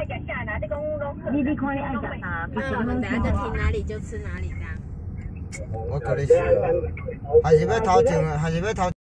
你看你爱食啥？ 那我们等下就停哪里就吃哪里这样。 我跟你说，还是要头前，还是要头。